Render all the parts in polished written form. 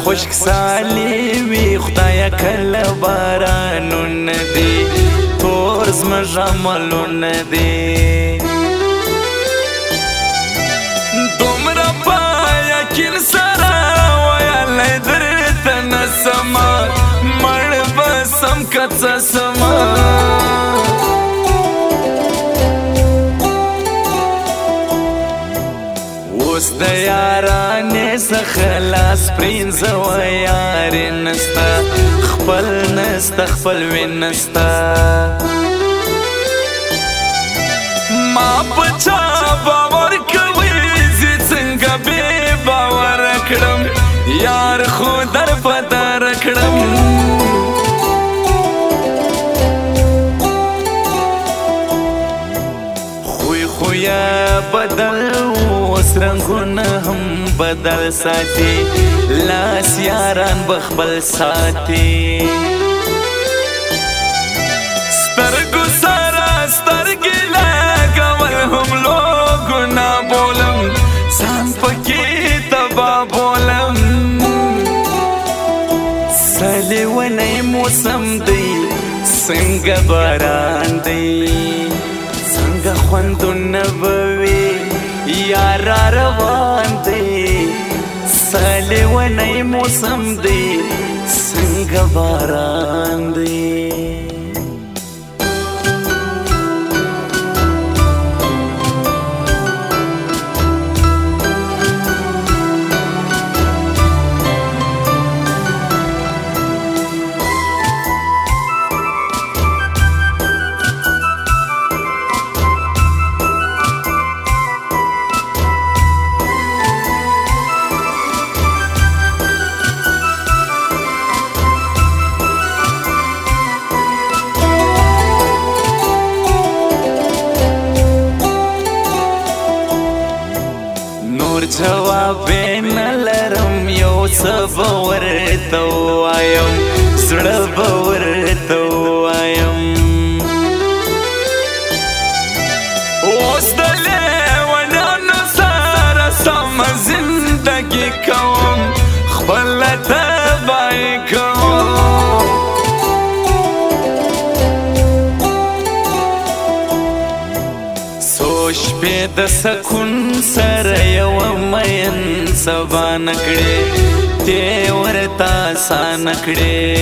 خشک سالی وی خدای کله بارانونه دی تور زموږ عملونه دی دومره په یقین سره ویلی درته نسمه مړ به سم که څه سمه اوس د یارانې څخه لاس پرېنځوه یارې نسته خپل نسته خپلوي نسته ما په چا باور کوي زه څنګه بې باوره کړم یار خو در په در کړم خوی خویه بدل اوس رنګونه هم بدل ساتي لاس یاران به خپل ساتي سترګو سره سترګې لګول هم لوګونه بولم ځان پکې تبا بولم سلیونی موسم دی څنګه باران دی څنګه خوندونه به وي یار را روان دی سلیونی موسم دی څنګه باران دی جواب نه لرم یو څه به ورته ووایم زړه به ورته ووایم اوس د لیونیانو سره سمه زندګي کوم خپله تباهي کوم شپې د سکون سره یوه مین سبا نه کړې تی ورته اسانه کړې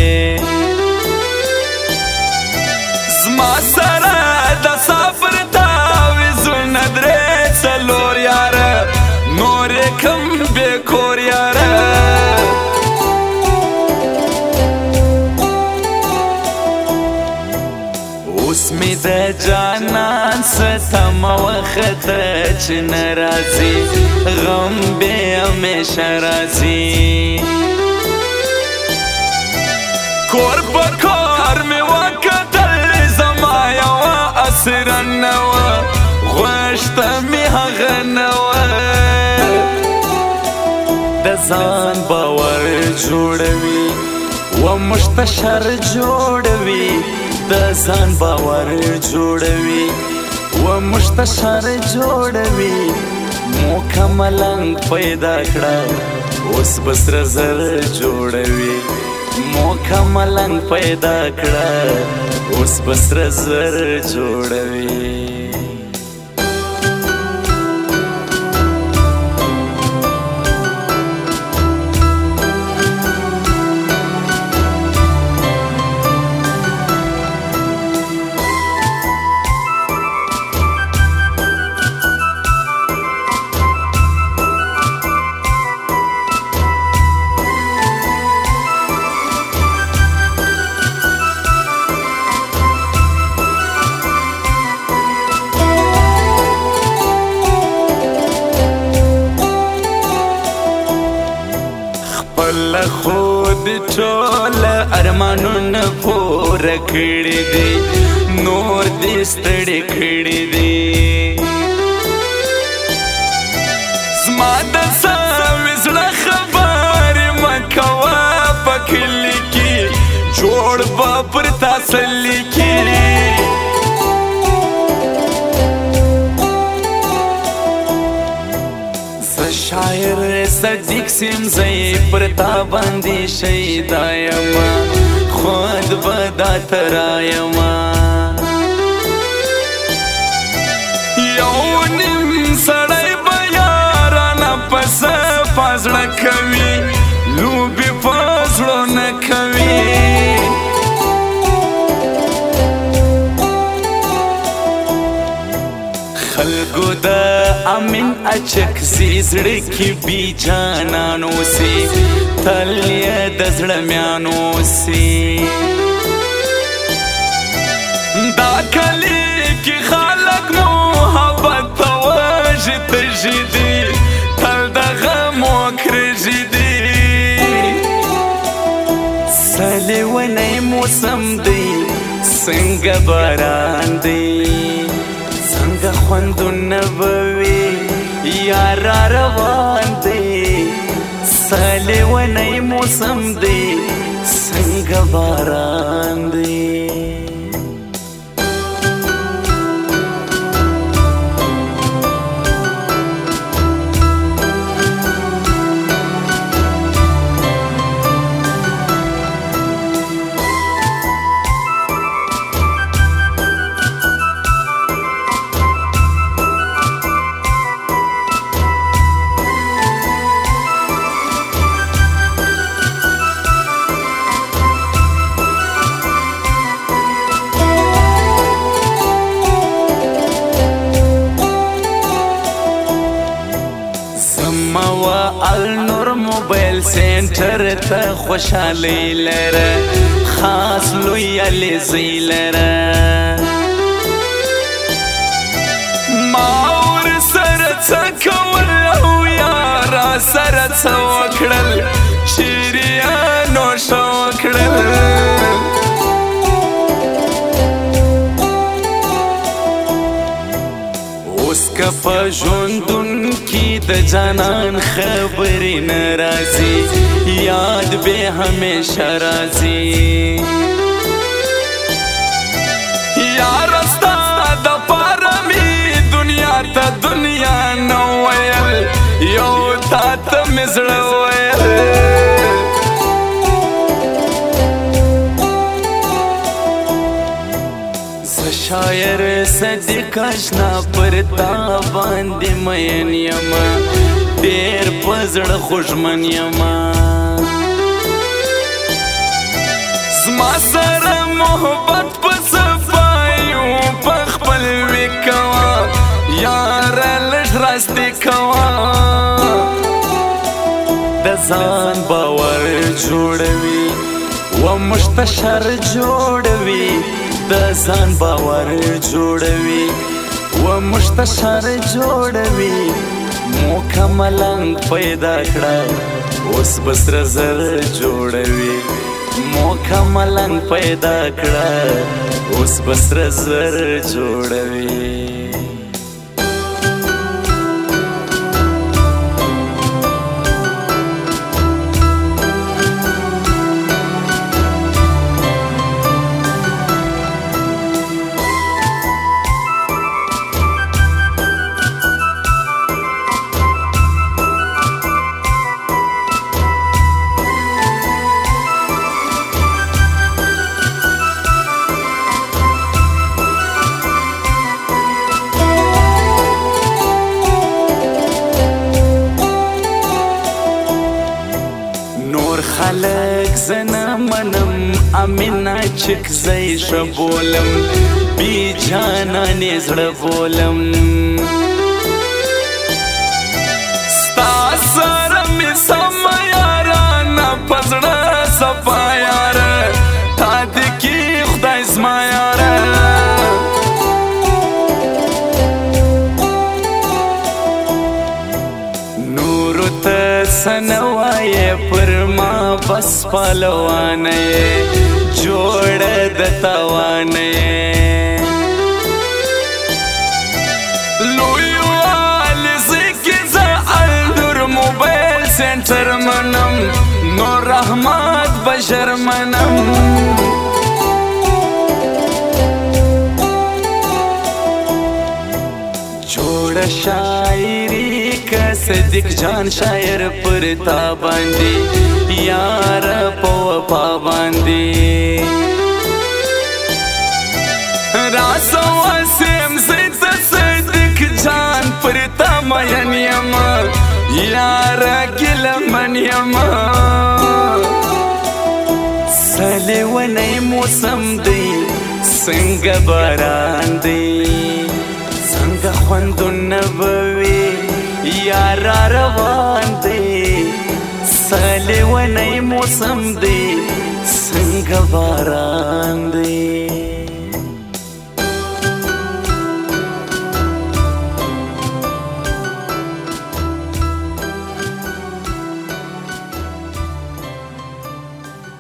زما سره د سفر تعویضونه درې څلور یاره نور یې کم بې کور یاره اوس مې د جانان ستمه وخته چې نه راځي غم بې همیشه راځي کور په کار مې وکتل زما یوه اسره نه وه غوښته مې هغه نه وه د ځان باور جوړوي و موږ ته شر جوړوي د ځان باور جوړوي و موږ ته شر جوړوي موکه ملنګ پیدا کړه اوس به سره زر جوړوي موکه ملنګ پیدا کړه اوس به سره زر جوړوي خود ټول ارمانونه پوره کړي دي نور دې ستړي کړي دي زما د سوي زړه خبرې مه کوه په کلي کې جوړ به پر تسلي کې زه شاعر صدیق سیم زی پرتا باندې شیدا یما خود بدا ترايما یو نیم سړی به یارانه پس پازړه کوي لوبې په زړه نه کوي خلقو دا امین اچک سی زړه کې بی جانانو سی تل یې د زړه میانو سی دا کلی کې خلق محبت په وجه ترجی دی تل د غم وکرجی دی سلیونی موسم دی څنګه باران دی څنګه خوندونه به وي یار را روان دی سلیونی موسم دی څنګه باران دی النور موبایل سینټر ته خوشحالي لره خاص لوی لیزی لره ما ور سره څه کول او یارا سره څه وکړل شیریانو شو کړل اوس که په ژوندون کې د جانان خبرې نه راځي یاد به همیشه راځي یاره ستا دپاره مې دنیا ته دنیا نه ویل یو تا ته مې زړه ویل شاعر صدیق اشنا پر تا باندې مین یما ډېر په زړه خوږمن یما زما سره محبت په صفایو په خپل وي کوه یاره لږ راستې کوه د ځان باور جوړوي و مشتشر جوړوي د ځان باور جوړوي و مشتشر جوړوي مکملنګ پیدا کړه اوس بسر زر جوړوي مکملنګ پیدا کړه اوس بسر زر جوړوي خلق زنا منم امینا چک زی شبولم بی جانا نزړه بولم ستا سره می سم یارانه پزړه صفا یاره تا دې کې خدای زما یاره نورو ته سنوایه پر ما بس پهلوانه جوړه د تاوانه لوی والی زکی زه النور موبایل سینټر منم نور رحمت بشر منم جوړه شاعري که صدیق جان شاعر پر تا باندې یار په وفا باندې راسه وسیم زید صدیق جان پر تا مین یم یار ګیله من یم سلی ونی موسم دی څنګه باران دی څنګه خوندونه به وي یار را روان دی سلی ونی موسم دی څنګه باران دی